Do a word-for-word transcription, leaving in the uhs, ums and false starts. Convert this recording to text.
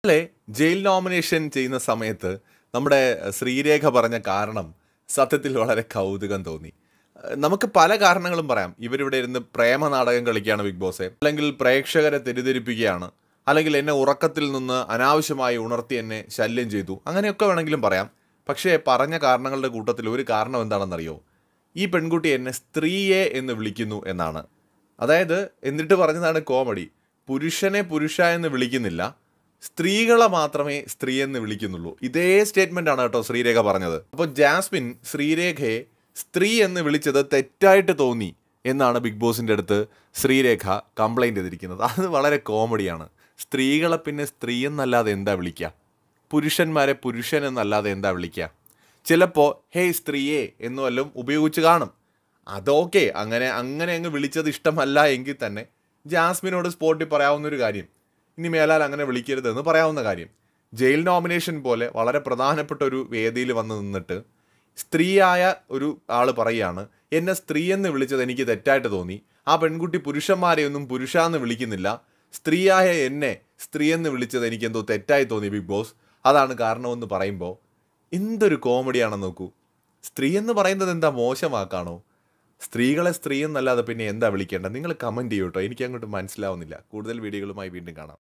അല്ലേ jail nomination ചെയ്യുന്ന സമയത്ത് നമ്മുടെ ശ്രീരേഖ പറഞ്ഞ കാരണം സത്യത്തിൽ വളരെ കൗതുകം തോന്നി. ഏഹ് നമുക്ക് പല കാരണങ്ങളും പറയാം. ഇവരിവിടെ ഇരുന്ന് പ്രേമ നാടകം കളിക്കുകയാണ് ബിഗ് ബോസെ, അല്ലെങ്കിൽ പ്രേക്ഷകരെ തെറ്റിദ്ധരിപ്പിക്കുകയാണ്, അല്ലെങ്കിൽ എന്നെ ഉറക്കത്തിൽ നിന്ന് അനാവശ്യമായി ഉണർത്തി എന്നെ ശല്യം ചെയ്തു, അങ്ങനെയൊക്കെ വേണമെങ്കിലും പറയാം. പക്ഷേ പറഞ്ഞ കാരണങ്ങളുടെ കൂട്ടത്തിൽ ഒരു കാരണം എന്താണെന്നറിയോ? ഈ പെൺകുട്ടി എന്നെ സ്ത്രീയെ എന്ന് വിളിക്കുന്നു എന്നാണ്. അതായത് എന്നിട്ട് പറഞ്ഞതാണ് കോമഡി. പുരുഷനെ പുരുഷ എന്ന് വിളിക്കുന്നില്ല, സ്ത്രീകളെ മാത്രമേ സ്ത്രീ എന്ന് വിളിക്കുന്നുള്ളൂ. ഇതേ സ്റ്റേറ്റ്മെന്റ് ആണ് കേട്ടോ ശ്രീരേഖ പറഞ്ഞത്. അപ്പോൾ ജാസ്മിൻ ശ്രീരേഖയെ സ്ത്രീ എന്ന് വിളിച്ചത് തെറ്റായിട്ട് തോന്നി എന്നാണ് ബിഗ് ബോസിൻ്റെ അടുത്ത് ശ്രീരേഖ കംപ്ലൈൻറ്റ് ചെയ്തിരിക്കുന്നത്. അത് വളരെ കോമഡിയാണ്. സ്ത്രീകളെ പിന്നെ സ്ത്രീ എന്നല്ലാതെ എന്താ വിളിക്കുക? പുരുഷന്മാരെ പുരുഷൻ എന്നല്ലാതെ എന്താ വിളിക്കുക? ചിലപ്പോൾ ഹേയ് സ്ത്രീയെ എന്നു വല്ലതും ഉപയോഗിച്ച് കാണും. അതൊക്കെ അങ്ങനെ അങ്ങനെ അങ്ങ് വിളിച്ചത് ഇഷ്ടമല്ല എങ്കിൽ തന്നെ ജാസ്മിനോട് സ്പോട്ടിൽ പറയാവുന്നൊരു കാര്യം, ഇനി മേലാൽ അങ്ങനെ വിളിക്കരുതെന്ന് പറയാവുന്ന കാര്യം. ജയിൽ നോമിനേഷൻ പോലെ വളരെ പ്രധാനപ്പെട്ട ഒരു വേദിയിൽ വന്ന് നിന്നിട്ട് സ്ത്രീയായ ഒരു ആൾ പറയുകയാണ്, എന്നെ സ്ത്രീ എന്ന് വിളിച്ചത് എനിക്ക് തെറ്റായിട്ട് തോന്നി, ആ പെൺകുട്ടി പുരുഷന്മാരെയൊന്നും പുരുഷ എന്ന് വിളിക്കുന്നില്ല, സ്ത്രീയായ എന്നെ സ്ത്രീ എന്ന് വിളിച്ചത് എനിക്ക് എന്തോ തെറ്റായി തോന്നി ബിഗ് ബോസ്, അതാണ് കാരണമെന്ന് പറയുമ്പോൾ എന്തൊരു കോമഡിയാണെന്ന് നോക്കൂ. സ്ത്രീ എന്ന് പറയുന്നത് എന്താ മോശമാക്കാണോ? സ്ത്രീകളെ സ്ത്രീ എന്നല്ലാതെ പിന്നെ എന്താ വിളിക്കേണ്ടത്? നിങ്ങൾ കമൻറ്റ് ചെയ്യൂ കേട്ടോ, എനിക്ക് അങ്ങോട്ട് മനസ്സിലാവുന്നില്ല. കൂടുതൽ വീഡിയോകളുമായി വീണ്ടും കാണാം.